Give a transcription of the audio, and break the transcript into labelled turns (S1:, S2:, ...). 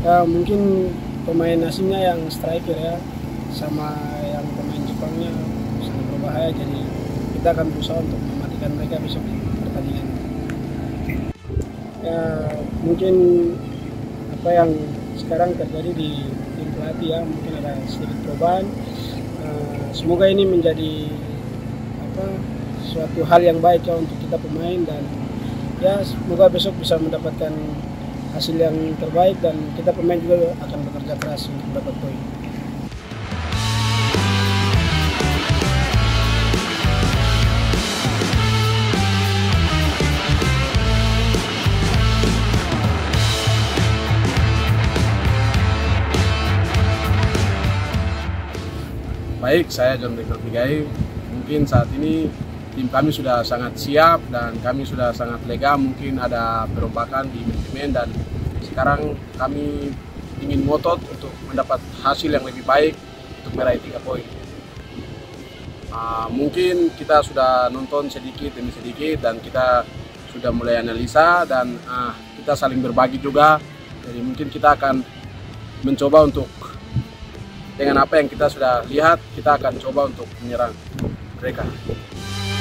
S1: Ya mungkin pemain asingnya yang striker ya, sama yang pemain Jepangnya sangat berbahaya. Jadi kita akan berusaha untuk mematikan mereka besok di pertandingan. Ya mungkin apa yang sekarang terjadi di tim pelatih ya, mungkin ada sedikit perubahan. Semoga ini menjadi apa suatu hal yang baik ya untuk kita pemain, dan ya semoga besok bisa mendapatkan hasil yang terbaik, dan kita pemain juga akan bekerja keras untuk mendapat poin.
S2: Baik, saya John Rico Figai. Mungkin saat ini tim kami sudah sangat siap dan kami sudah sangat lega. Mungkin ada perombakan di manajemen dan sekarang kami ingin ngotot untuk mendapat hasil yang lebih baik untuk meraih 3 poin. Mungkin kita sudah nonton sedikit demi sedikit dan kita sudah mulai analisa dan kita saling berbagi juga. Jadi mungkin kita akan mencoba untuk dengan apa yang kita sudah lihat, kita akan coba untuk menyerang mereka.